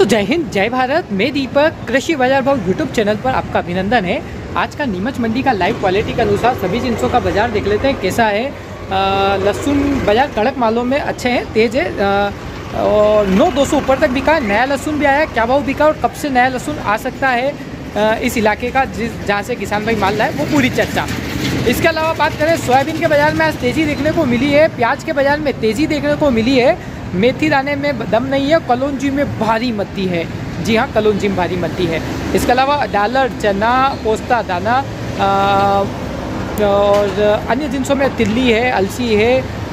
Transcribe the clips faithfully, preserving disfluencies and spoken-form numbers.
दोस्तों जय हिंद जय भारत, मैं दीपक कृषि बाजार भाव यूट्यूब चैनल पर आपका अभिनंदन है। आज का नीमच मंडी का लाइव क्वालिटी के अनुसार सभी जिनसों का बाजार देख लेते हैं कैसा है। लहसुन बाजार कड़क मालों में अच्छे हैं, तेज़ है आ, और नौ दो सौ ऊपर तक बिका है। नया लहसुन भी आया, क्या भाव बिका और कब से नया लहसुन आ सकता है आ, इस इलाके का जिस जहाँ से किसान भाई माल लाए वो पूरी चर्चा। इसके अलावा बात करें सोयाबीन के बाज़ार में आज तेज़ी देखने को मिली है, प्याज के बाज़ार में तेज़ी देखने को मिली है, मेथी दाने में दम नहीं है, कलौंजी में भारी मत्ती है। जी हाँ, कलौंजी में भारी मत्ती है। इसके अलावा डालर, चना, पोस्ता दाना आ, और अन्य जिनसों में तिल्ली है, अलसी है,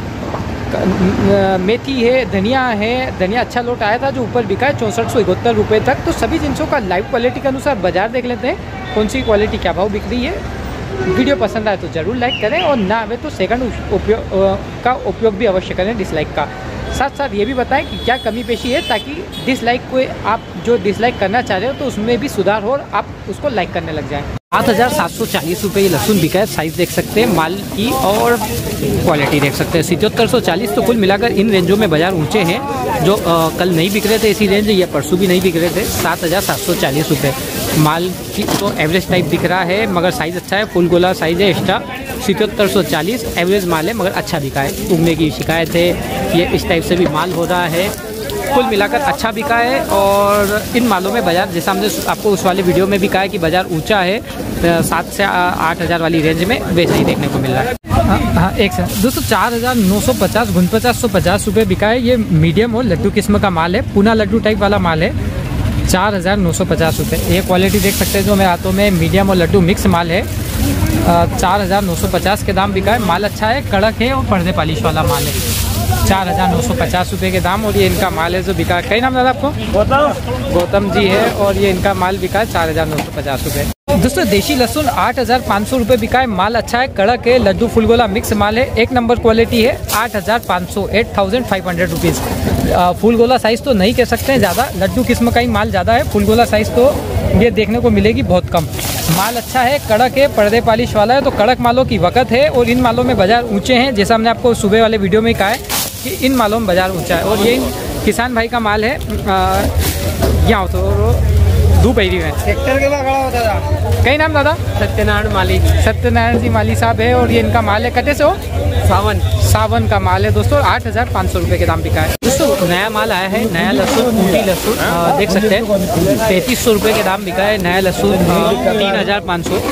मेथी है, धनिया है। धनिया अच्छा लोट आया था जो ऊपर बिका है चौंसठ सौ इकहत्तर रुपये तक। तो सभी जिनसों का लाइव क्वालिटी के अनुसार बाजार देख लेते हैं कौन सी क्वालिटी क्या भाव बिक रही है। वीडियो पसंद आए तो ज़रूर लाइक करें और ना आवे तो सेकंड उपयोग का उपयोग भी अवश्य करें डिसलाइक का। साथ साथ ये भी बताएं कि क्या कमी पेशी है ताकि डिसलाइक को आप जो डिसलाइक करना चाह रहे हो तो उसमें भी सुधार हो और आप उसको लाइक करने लग जाएं। सात हज़ार सात सौ चालीस रुपये लहसुन बिका है। साइज़ देख सकते हैं माल की और क्वालिटी देख सकते हैं। सतहत्तर सौ चालीस तो कुल मिलाकर इन रेंजों में बाजार ऊंचे हैं जो आ, कल नहीं बिक रहे थे इसी रेंज या परसों भी नहीं बिक रहे थे। सात हज़ार सात सौ चालीस रुपये माल की तो एवरेज टाइप दिख रहा है मगर साइज़ अच्छा है, फुल गोला साइज़ है एक्स्ट्रा। सतहत्तर सौ चालीस एवरेज माल है मगर अच्छा बिका है। उगने की शिकायत है, ये इस टाइप से भी माल हो रहा है। कुल मिलाकर अच्छा बिका है और इन मालों में बाज़ार जैसा हमने आपको उस वाले वीडियो में भी कहा है कि बाज़ार ऊंचा है, सात से आठ हज़ार वाली रेंज में वैसे ही देखने को मिल रहा है। हाँ हाँ एक सर दोस्तों चार हज़ार नौ सौ पचास गुन पचास सौ पचास रुपये बिका है। ये मीडियम और लड्डू किस्म का माल है, पूना लड्डू टाइप वाला माल है। चार हज़ार नौ सौ पचास रुपये ये क्वालिटी देख सकते हैं जो मेरे हाथों में मीडियम और लड्डू मिक्स माल है। चार हज़ार नौ सौ पचास के दाम बिका है। माल अच्छा है, कड़क है और पर्दे पालिश वाला माल है। चार हज़ार नौ सौ पचास रुपये के दाम और ये इनका माल है जो बिका है। कई नाम दादा आपको? गौतम गौतम जी है और ये इनका माल बिका है चार हज़ार नौ सौ पचास रुपये। दोस्तों देशी लहसुन आठ हज़ार पाँच सौ रुपये बिका है। माल अच्छा है, कड़क है, लड्डू फुलगोला मिक्स माल है, एक नंबर क्वालिटी है। आठ हज़ार पाँच सौ eight thousand five hundred rupees. फुलगोला साइज़ तो नहीं कह सकते हैं ज़्यादा, लड्डू किस्म का ही माल ज़्यादा है। फुलगोला साइज़ तो ये देखने को मिलेगी बहुत कम। माल अच्छा है, कड़क है, पर्दे पालिश वाला है तो कड़क मालों की वक़्त है और इन मालों में बाजार ऊंचे हैं जैसा हमने आपको सुबह वाले वीडियो में कहा है कि इन मालों में बाजार ऊंचा है। और ये किसान भाई का माल है। यहाँ तो दो पैरी है ट्रैक्टर के खड़ा होता था। कई नाम दादा? सत्यनारायण माली। सत्यनारायण जी माली साहब है और ये इनका माल है। कटे से हो? सावन सावन का माल है दोस्तों। आठ हज़ार पाँच सौ रुपये के दाम बिका है। दोस्तों नया माल आया है, नया लहसुन ऊटी लहसुन देख सकते हैं पैंतीस सौ रुपये के दाम बिका है। नया लहसुन तीन हज़ार पाँच सौ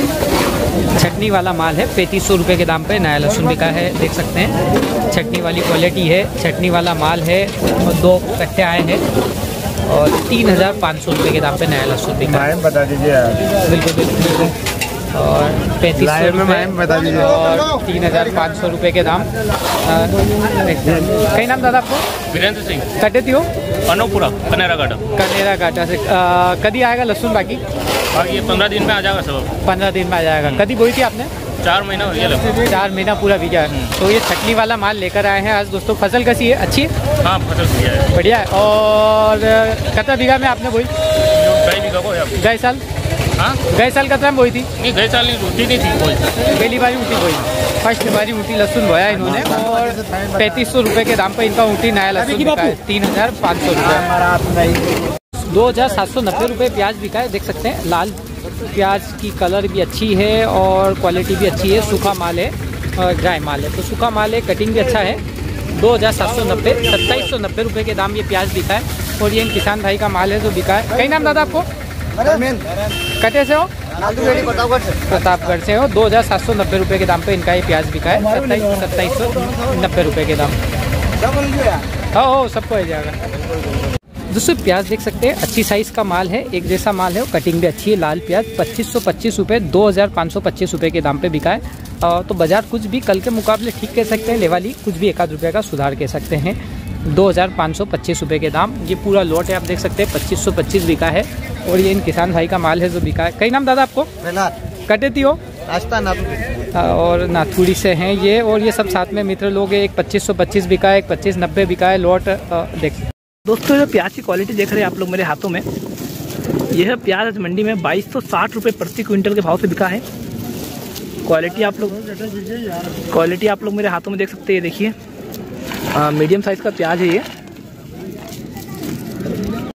छटनी वाला माल है। पैंतीस सौ रुपये के दाम पे नया लहसुन बिका है, देख सकते हैं। छटनी वाली क्वालिटी है, छटनी वाला माल है और दो कट्टे आए हैं और तीन हज़ार पाँच सौ रुपये के दाम पे नया लहसुन बिका है। बता दीजिए बिल्कुल बिल्कुल बिल्कुल। और पैंतीस सौ रुपये बता दीजिए और तीन हज़ार पाँच सौ रुपये के दाम। कई नाम दादा आपको? वीरेंद्र सिंह। कटे थी हो? अनोपुरा कनेरा घाटा। कनेरा घाटा से कभी आएगा लहसुन? बाकी बाकी ये पंद्रह दिन में आ जाएगा सब। पंद्रह दिन में आ जाएगा। कभी बोई थी आपने? चार महीना हो गया। चार महीना पूरा बिका है। तो ये छटनी वाला माल लेकर आए हैं आज दोस्तों। फसल कैसी है? अच्छी है? हाँ फसल बढ़िया है। बढ़िया है। और कितना बीघा में आपने बोई? ढाई बीघा को गए साल? हाँ गए साल कितना में बोई थी? नहीं गए साल ऊँटी नहीं थी कोई। पहली बारी ऊँटी बोई, फर्स्ट बारी ऊँटी लहसुन बोया इन्होंने और पैंतीस सौ रुपये के दाम पर इनका ऊँटी नया लहसुन बिका है। तीन हज़ार पाँच सौ रुपये। दो हज़ार सात सौ नब्बे रुपये प्याज बिका है, देख सकते हैं। लाल प्याज की कलर भी अच्छी है और क्वालिटी भी अच्छी है। सूखा माल है और ड्राई माल है तो सूखा माल है, कटिंग भी अच्छा है। दो हज़ार सात सौ नब्बे सत्ताईस सौ नब्बे रुपये के दाम ये प्याज बिका है और ये किसान भाई का माल है जो बिका है। कई नाम दादा आपको? कटे से हो? प्रतापगढ़ से हो। दो हज़ार सात सौ नब्बे रुपये के दाम पे इनका ये प्याज बिका है। सत्ताईस सत्ताईस सौ नब्बे रुपये के दाम। हाँ हो सबको हो जाएगा। दोस्तों प्याज देख सकते हैं, अच्छी साइज़ का माल है, एक जैसा माल है और कटिंग भी अच्छी है। लाल प्याज पच्चीस सौ पच्चीस रुपये दो हज़ार पाँच सौ पच्चीस रुपये के दाम पे बिका है। तो बाजार कुछ भी कल के मुकाबले ठीक कह सकते हैं, लेवाली कुछ भी एक आध रुपये का सुधार कह सकते हैं। दो हज़ार पाँच सौ पच्चीस रुपये के दाम। ये पूरा लॉट है, आप देख सकते हैं पच्चीस सौ पच्चीस बिका है और ये इन किसान भाई का माल है जो बिका है। कई नाम दादा आपको? कटे थी हो? और नाथुड़ी से हैं ये और ये सब साथ में मित्र लोग हैं। एक पच्चीस सौ पच्चीस बिका है, एक पच्चीस नब्बे बिका है। लॉट देख दोस्तों जो प्याज की क्वालिटी देख रहे हैं आप लोग मेरे हाथों में, यह है प्याज मंडी में बाईस सौ साठ रुपये प्रति क्विंटल के भाव से बिका है। क्वालिटी आप लोग क्वालिटी आप लोग मेरे हाथों में देख सकते हैं। देखिए मीडियम साइज़ का प्याज है ये।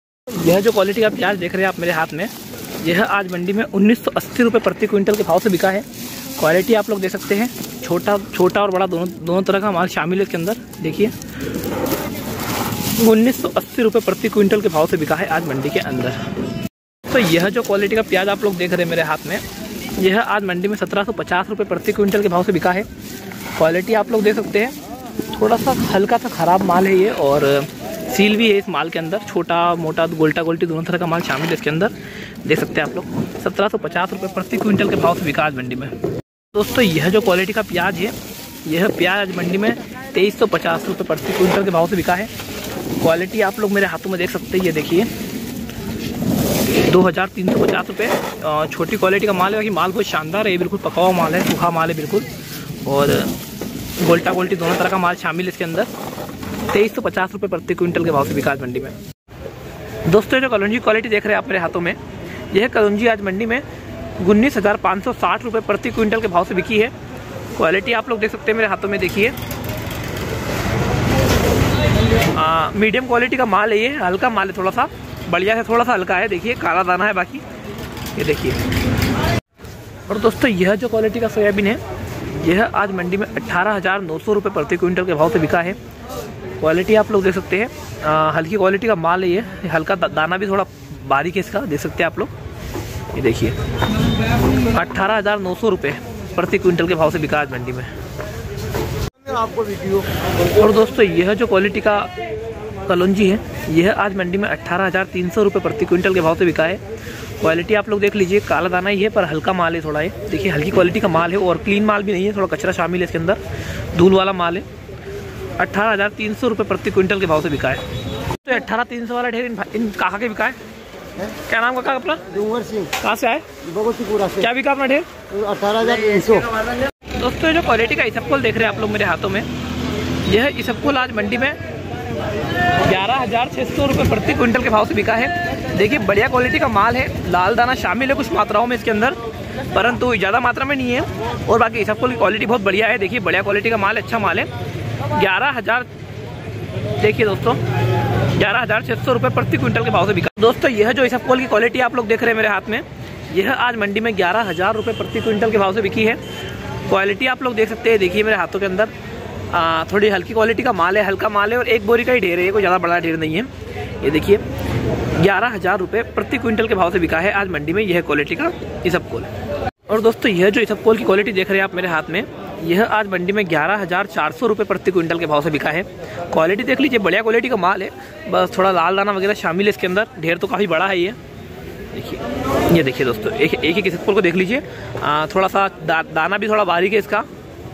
यह जो क्वालिटी का प्याज देख रहे हैं आप मेरे हाथ में, यह आज मंडी में उन्नीस सौ अस्सी रुपये प्रति क्विंटल के भाव से बिका है। क्वालिटी आप लोग देख सकते हैं, छोटा छोटा और बड़ा दोनों दोनों तरह का माल शामिल है इसके अंदर। देखिए उन्नीस सौ अस्सी रुपये प्रति क्विंटल के भाव से बिका है आज मंडी के अंदर। तो यह जो क्वालिटी का प्याज आप लोग देख रहे हैं मेरे हाथ में, यह आज मंडी में सत्रह सौ पचास रुपये प्रति क्विंटल के भाव से बिका है। क्वालिटी आप लोग देख सकते हैं, थोड़ा सा हल्का सा ख़राब माल है ये, और सील भी है इस माल के अंदर। छोटा मोटा गोल्टा गोल्टी दोनों तरह का माल शामिल है इसके अंदर, देख सकते हैं आप लोग। सत्रह सौ पचास रुपये प्रति क्विंटल के भाव से बिका आज मंडी में। दोस्तों यह जो क्वालिटी का प्याज है, यह प्याज आज मंडी में तेईस सौ पचास रुपये प्रति क्विंटल के भाव से बिका है। क्वालिटी आप लोग मेरे हाथों में देख सकते हैं, ये देखिए दो हज़ार तीन सौ पचास रुपये छोटी क्वालिटी का माल है। बाकी माल बहुत शानदार है, बिल्कुल पका हुआ माल है, सूखा माल है बिल्कुल, और गोल्टा गोल्टी दोनों तरह का माल शामिल है इसके अंदर। तेईस सौ पचास रुपये प्रति क्विंटल के भाव से बिका आज मंडी में। दोस्तों जो कलौंजी क्वालिटी देख रहे हैं आप मेरे हाथों में, यह कलौंजी आज मंडी में उन्नीस हज़ार पाँच सौ साठ रुपये प्रति क्विंटल के भाव से बिकी है। क्वालिटी आप लोग देख सकते हैं मेरे हाथों में, देखिए मीडियम क्वालिटी का माल है ये, हल्का माल है, थोड़ा सा बढ़िया है, थोड़ा सा हल्का है। देखिए काला दाना है बाकी, ये देखिए। और दोस्तों यह जो क्वालिटी का सोयाबीन है, यह आज मंडी में अट्ठारह हज़ार नौ सौ रुपये प्रति क्विंटल के भाव से बिका है। क्वालिटी आप लोग देख सकते हैं, आ, हल्की क्वालिटी का माल है ये, हल्का दाना भी थोड़ा बारीक है इसका, देख सकते हैं आप लोग। ये देखिए अट्ठारह हज़ार नौ सौ रुपये प्रति क्विंटल के भाव से बिका आज मंडी में आपको वीडियो। और दोस्तों यह जो क्वालिटी का कलौंजी है, यह आज मंडी में अट्ठारह हज़ार तीन सौ रुपये प्रति क्विंटल के भाव से बिका है। क्वालिटी आप लोग देख लीजिए, काला दाना ही है पर हल्का माल है थोड़ा है। देखिए हल्की क्वालिटी का माल है और क्लीन माल भी नहीं है, थोड़ा कचरा शामिल है इसके अंदर, धूल वाला माल है। अट्ठारह हज़ार तीन सौ रुपये प्रति क्विंटल के भाव से बिका है। तो अट्ठारह तीन सौ वाला ढेर इन, इन कहाँ के बिका है? क्या नाम का अपना? उमर सिंह। कहाँ से आए? भगवतीपुरा से। क्या बिका अपना ढेर? अठारह हज़ार तीन सौ। दोस्तों जो क्वालिटी का इसबगोल देख रहे हैं आप लोग मेरे हाथों में, यह इसबगोल आज मंडी में ग्यारह हज़ार छः सौ रुपये प्रति क्विंटल के भाव से बिका है। देखिए बढ़िया क्वालिटी का माल है, लाल दाना शामिल है कुछ मात्राओं में इसके अंदर, परंतु ज़्यादा मात्रा में नहीं है। और बाकी इसबगोल की क्वालिटी बहुत बढ़िया है। देखिए बढ़िया क्वालिटी का माल, अच्छा माल है। ग्यारह हज़ार देखिए दोस्तों ग्यारह हज़ार छः सौ रुपये प्रति क्विंटल के भाव से बिका। दोस्तों यह जो इसबगोल की क्वालिटी आप लोग देख रहे हैं मेरे हाथ में, यह आज मंडी में ग्यारह हज़ार रुपये प्रति क्विंटल के भाव से बिकी है। क्वालिटी आप लोग देख सकते हैं, देखिए मेरे हाथों के अंदर आ, थोड़ी हल्की क्वालिटी का माल है, हल्का माल है, और एक बोरी का ही ढेर है, कोई ज़्यादा बड़ा ढेर नहीं है। ये देखिए ग्यारह हज़ार रुपये प्रति क्विंटल के भाव से बिका है आज मंडी में यह क्वालिटी का इसबगोल। और दोस्तों यह जो इसबगोल की क्वालिटी देख रहे हैं आप मेरे हाथ में, यह आज मंडी में ग्यारह हज़ार चार सौ रुपये प्रति क्विंटल के भाव से बिका है। क्वालिटी देख लीजिए, बढ़िया क्वालिटी का माल है, बस थोड़ा लाल दाना वगैरह शामिल है इसके अंदर, ढेर तो काफ़ी बड़ा है ये। देखिए ये देखिए दोस्तों, एक एक एक इसबगोल को देख लीजिए, थोड़ा सा दा, दाना भी थोड़ा बारीक है इसका।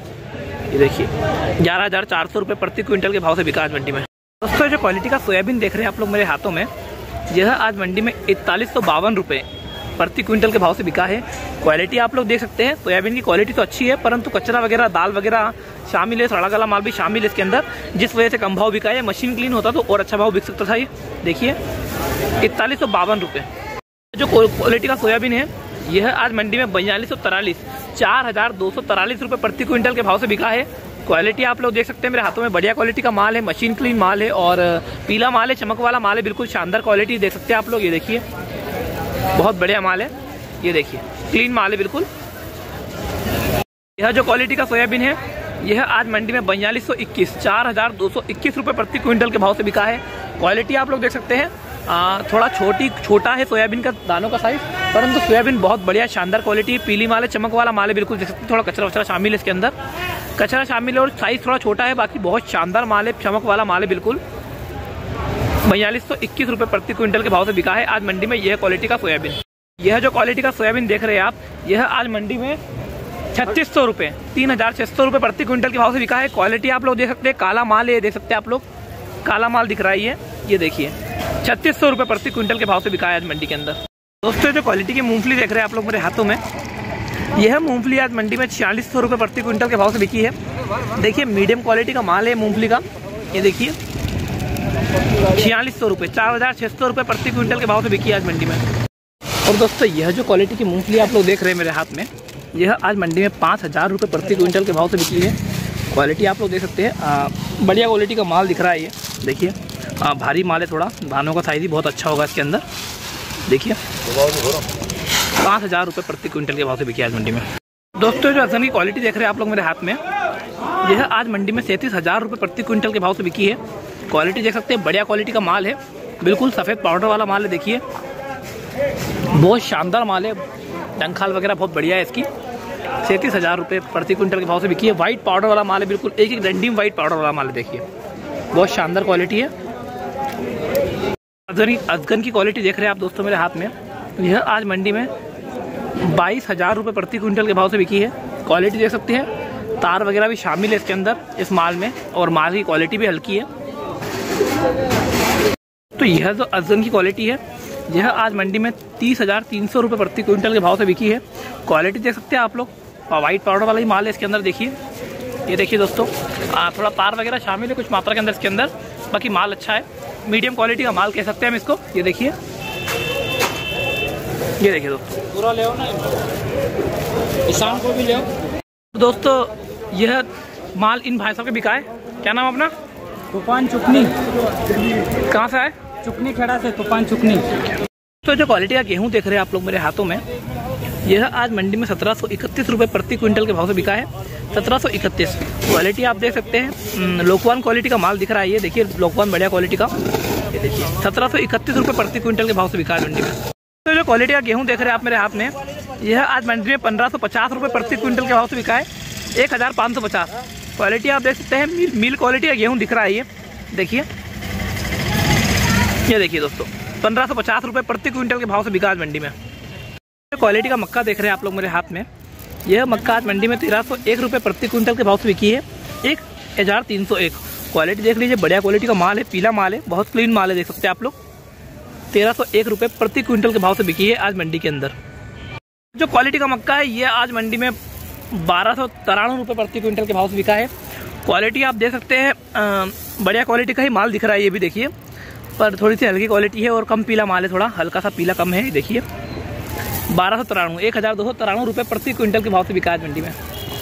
ये देखिए ग्यारह हज़ार चार सौ रुपये प्रति क्विंटल के भाव से बिका आज मंडी में। दोस्तों जो क्वालिटी का सोयाबीन देख रहे हैं आप लोग मेरे हाथों में, यह आज मंडी में इकतालीस सौ बावन रुपये प्रति क्विंटल के भाव से बिका है। क्वालिटी आप लोग देख सकते हैं, सोयाबीन की क्वालिटी तो अच्छी है, परंतु कचरा वगैरह दाल वगैरह शामिल है, सड़ा गला माल भी शामिल है इसके अंदर, जिस वजह से कम भाव बिका है। मशीन क्लीन होता तो और अच्छा भाव बिक सकता था ये। देखिए इकतालीस सौ बावन रुपये जो क्वालिटी का सोयाबीन है, यह आज मंडी में बयालीस सौ तरालीस चार हज़ार दो सौ तरालीस रुपये प्रति क्विंटल के भाव से बिका है। क्वालिटी आप लोग देख सकते हैं मेरे हाथों में, बढ़िया क्वालिटी का माल है, मशीन क्लीन माल है और पीला माल है, चमक वाला माल है, बिल्कुल शानदार क्वालिटी देख सकते हैं आप लोग। ये देखिए बहुत बढ़िया माल है, ये देखिए क्लीन माल है बिल्कुल। यह जो क्वालिटी का सोयाबीन है, यह आज मंडी में बयालीस सौ इक्कीस चार हज़ार दो सौ इक्कीस रुपये प्रति क्विंटल के भाव से बिका है। क्वालिटी आप लोग देख सकते हैं, आ, थोड़ा छोटी छोटा है सोयाबीन का दानों का साइज, परंतु सोयाबीन बहुत बढ़िया शानदार क्वालिटी है, पीली माल है, चमक वाला माल है बिल्कुल, देख सकते हैं। थोड़ा कचरा वचरा शामिल है इसके अंदर, कचरा शामिल है और साइज थोड़ा छोटा है, बाकी बहुत शानदार माल है, चमक वाला माल है बिल्कुल। बयालीस सौ इक्कीस रुपये प्रति क्विंटल के भाव से बिका है आज मंडी में यह क्वालिटी का सोयाबीन। यह जो क्वालिटी का सोयाबीन देख रहे हैं आप, यह आज मंडी में छत्तीस सौ रुपये तीन हज़ार छः सौ रुपये प्रति क्विंटल के भाव से बिका है। क्वालिटी आप लोग देख सकते हैं, काला माल है, देख सकते हैं आप लोग, काला माल दिख रहा है ये ये देखिए छत्तीस सौ रुपये प्रति क्विंटल के भाव से बिका है आज मंडी के अंदर। दोस्तों जो क्वालिटी की मूंगफली देख रहे हैं आप लोग मेरे हाथों में, यह मूंगफली आज मंडी में छियालीस सौ रुपये प्रति क्विंटल के भाव से बिकी है। देखिए मीडियम क्वालिटी का माल है मूंगफली का, ये देखिए छियालीस सौ रुपये चार हज़ार छः सौ रुपये प्रति क्विंटल के भाव से बिकी है आज मंडी में। और दोस्तों यह जो क्वालिटी की मूंगफली आप लोग देख रहे हैं मेरे हाथ में, यह आज मंडी में पाँच हज़ार रुपये प्रति क्विंटल के भाव से बिकी है। क्वालिटी आप लोग देख सकते हैं, बढ़िया क्वालिटी का माल दिख रहा है ये, देखिए आ, भारी माल है थोड़ा, धानों का साइज ही बहुत अच्छा होगा इसके अंदर। देखिए पाँच हज़ार रुपये प्रति क्विंटल के भाव से बिकी आज मंडी में। दोस्तों जो अजगन की क्वालिटी देख रहे हैं आप लोग मेरे हाथ में, यह आज मंडी में सैंतीस हज़ार रुपये प्रति क्विंटल के भाव से बिकी है। क्वालिटी देख सकते हैं, बढ़िया क्वालिटी का माल है, बिल्कुल सफ़ेद पाउडर वाला माल है। देखिए बहुत शानदार माल है, डंखाल वगैरह बहुत बढ़िया है इसकी। सैंतीस हज़ार रुपये प्रति क्विंटल के भाव से बिकी है। वाइट पाउडर वाला माल है, बिल्कुल एक एक डंडी में वाइट पाउडर वाला माल है। देखिए बहुत शानदार क्वालिटी है। अजगन अजगन की क्वालिटी देख रहे हैं आप दोस्तों मेरे हाथ में, यह आज मंडी में बाईस हज़ार रुपये प्रति क्विंटल के भाव से बिकी है। क्वालिटी देख सकते हैं, तार वगैरह भी शामिल है इसके अंदर इस माल में, और माल की क्वालिटी भी हल्की है। तो यह जो अजगन की क्वालिटी है, यह आज मंडी में तीस हज़ार तीन सौ रुपये प्रति क्विंटल के भाव से बिकी है। क्वालिटी देख सकते हैं आप लोग, और वाइट पाउडर वाला ही माल है इसके अंदर। देखिए ये देखिए दोस्तों, आ, थोड़ा तार वगैरह शामिल है कुछ मात्रा के अंदर इसके अंदर, बाकी माल अच्छा है, मीडियम क्वालिटी का माल कह सकते हैं हम इसको। ये देखिए ये देखिए दोस्तों, पूरा ले ना, किसान को भी ले। दोस्तों यह माल इन भाई साहब के बिका है। क्या नाम अपना? तूफान चुकनी। कहाँ से आए? चुकनी खेड़ा से, तूफान चुकनी। तो जो क्वालिटी का गेहूं देख रहे हैं आप लोग मेरे हाथों में, यह आज मंडी में सत्रह सौ इकतीस रुपये प्रति क्विंटल के भाव से बिका है। सत्रह सौ इकतीस क्वालिटी आप देख सकते हैं, लोकवान क्वालिटी का माल दिख रहा है। ये देखिए लोकवान बढ़िया क्वालिटी का, ये देखिए सत्रह सौ इकतीस रुपये प्रति क्विंटल के भाव से बिका है मंडी में। तो जो क्वालिटी का गेहूं देख रहे हैं आप मेरे हाथ में, यह आज मंडी में पंद्रह सौ पचास रुपये प्रति क्विंटल के भाव से बिका है। एक हज़ार पाँच सौ पचास क्वालिटी आप देख सकते हैं, मिल, मिल क्वालिटी का गेहूँ दिख रहा है। ये देखिए ये देखिए दोस्तों, पंद्रह सौ पचास रुपये प्रति क्विंटल के भाव से बिका आज मंडी में। क्वालिटी का मक्का देख रहे हैं आप लोग मेरे हाथ में, यह मक्का आज मंडी में तेरह सौ एक रुपये प्रति क्विंटल के भाव से बिकी है। एक हज़ार तीन सौ एक क्वालिटी देख लीजिए, बढ़िया क्वालिटी का माल है, पीला माल है, बहुत क्लीन माल है, देख सकते हैं आप लोग। तेरह सौ एक रुपये प्रति क्विंटल के भाव से बिकी है आज मंडी के अंदर। जो क्वालिटी का मक्का है, ये आज मंडी में बारह सौ तिरानवे रुपये प्रति क्विंटल के भाव से बिका है। क्वालिटी आप देख सकते हैं, बढ़िया क्वालिटी का ही माल दिख रहा है। ये भी देखिए, पर थोड़ी सी हल्की क्वालिटी है और कम पीला माल है, थोड़ा हल्का सा पीला कम है। देखिए बारह सौ तिरानवे एक हज़ार दो सौ तिरानवे रुपये प्रति क्विंटल के भाव से बिका आज मंडी में।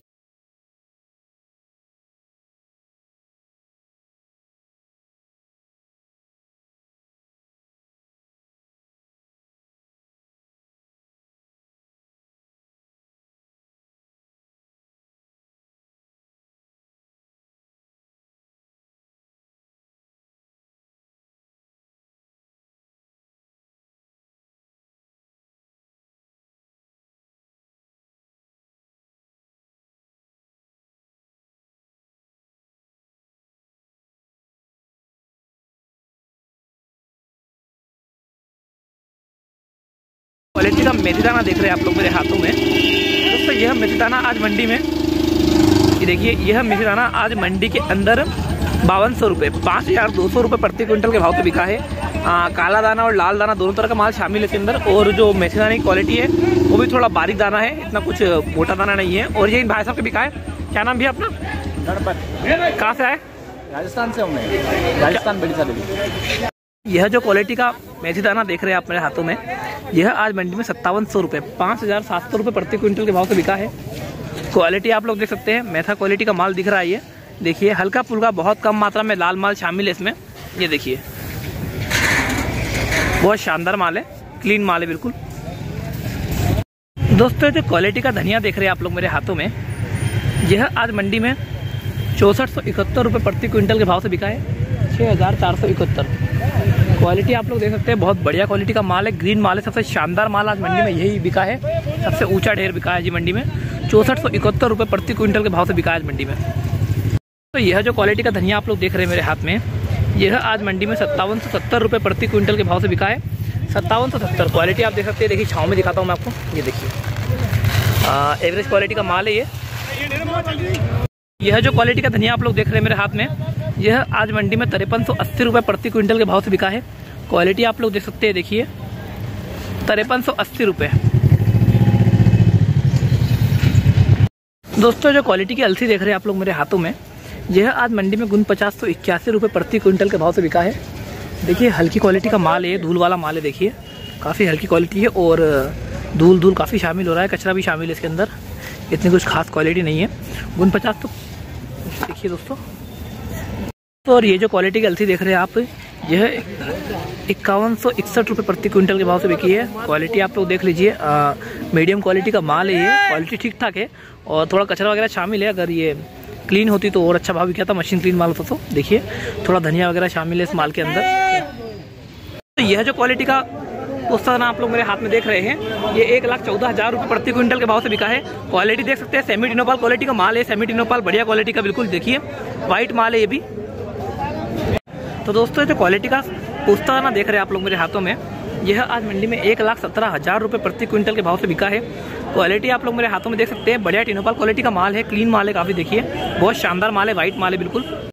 क्वालिटी का मेथी दाना देख रहे हैं आप लोग मेरे हाथों में दोस्तों। यह मेथी दाना आज मंडी में, ये देखिए यह मेथी दाना आज मंडी के अंदर बावन सौ रुपये पाँच हज़ार दो सौ रुपये प्रति क्विंटल के भाव से बिका है। आ, काला दाना और लाल दाना दोनों तरह का माल शामिल है इसके अंदर। और जो मेथी दाने की क्वालिटी है वो भी थोड़ा बारीक दाना है, इतना कुछ मोटा दाना नहीं है। और ये इन भाई साहब के बिका है। क्या नाम भी अपना? गणपत। कहाँ से आए? राजस्थान से हूँ, राजस्थान बड़ी। यह जो क्वालिटी का मेथी दाना देख रहे हैं आप मेरे हाथों में, यह आज मंडी में सत्तावन सौ रुपये पाँच हज़ार सात सौ रुपये प्रति क्विंटल के भाव से बिका है। क्वालिटी आप लोग देख सकते हैं, मेथा क्वालिटी का माल दिख रहा है। ये देखिए हल्का फुल्का, बहुत कम मात्रा में लाल माल शामिल है इसमें। ये देखिए बहुत शानदार माल है, क्लीन माल है बिल्कुल। दोस्तों जो क्वालिटी का धनिया देख रहे हैं आप लोग मेरे हाथों में, यह आज मंडी में चौंसठ सौ इकहत्तर रुपये प्रति क्विंटल के भाव से बिका है। छः हज़ार चार सौ इकहत्तर क्वालिटी आप लोग देख सकते हैं, बहुत बढ़िया क्वालिटी का माल है, ग्रीन माल है, सबसे शानदार माल आज मंडी में यही बिका है। सबसे ऊंचा ढेर बिका है जी मंडी में, चौंसठ सौ इकहत्तर रुपये प्रति क्विंटल के भाव से बिका है आज मंडी में। तो यह जो क्वालिटी का धनिया आप लोग देख रहे हैं मेरे हाथ में, यह आज मंडी में सत्तावन सौ सत्तर रुपये प्रति क्विंटल के भाव से बिका है। सत्तावन सौ सत्तर क्वालिटी आप देख सकते हैं। देखिए छाँव में दिखाता हूँ मैं आपको, ये देखिए एवरेज क्वालिटी का माल है ये। यह जो क्वालिटी का धनिया आप लोग देख रहे हैं मेरे हाथ में, यह आज मंडी में तिरपन सौ अस्सी रुपये प्रति क्विंटल के भाव से बिका है। क्वालिटी आप लोग देख सकते हैं, देखिए तिरपन सौ अस्सी रुपये। दोस्तों जो क्वालिटी की अलसी देख रहे हैं आप लोग मेरे हाथों में, यह आज मंडी में गुन पचास सौ इक्यासी रुपये प्रति क्विंटल के भाव से बिका है। देखिए हल्की क्वालिटी का माल है, धूल वाला माल है। देखिए काफ़ी हल्की क्वालिटी है और धूल धूल काफ़ी शामिल हो रहा है, कचरा भी शामिल है इसके अंदर, इतनी कुछ खास क्वालिटी नहीं है। गुन पचास तो देखिए दोस्तों। तो और ये जो क्वालिटी की अलसी देख रहे हैं आप, यह इक्यावन सौ इकसठ रुपये प्रति क्विंटल के भाव से बिकी है। क्वालिटी आप लोग देख लीजिए, मीडियम क्वालिटी का माल है ये, क्वालिटी ठीक ठाक है और थोड़ा कचरा वगैरह शामिल है। अगर ये क्लीन होती तो और अच्छा भाव बिका था, मशीन क्लीन माल होता तो। देखिए थोड़ा धनिया वगैरह शामिल है इस माल के अंदर। तो यह जो क्वालिटी का पोस्ताना आप लोग मेरे हाथ में देख रहे हैं, ये एक लाख चौदह हज़ार रुपये प्रति क्विंटल के भाव से बिका है। क्वालिटी देख सकते हैं, सेमी टिनोपाल क्वालिटी का माल है। सेमी टिनोपाल बढ़िया क्वालिटी का, बिल्कुल देखिए वाइट माल है ये भी। तो दोस्तों जो क्वालिटी का पोस्ताना देख रहे हैं आप लोग मेरे हाथों में, यह आज मंडी में एक लाख सत्रह हज़ार रुपये प्रति क्विंटल के भाव से बिका है। क्वालिटी आप लोग मेरे हाथों में देख सकते हैं, बढ़िया टिनोपाल क्वालिटी का माल है, क्लीन माल है काफ़ी। देखिए बहुत शानदार माल है, वाइट माल है बिल्कुल।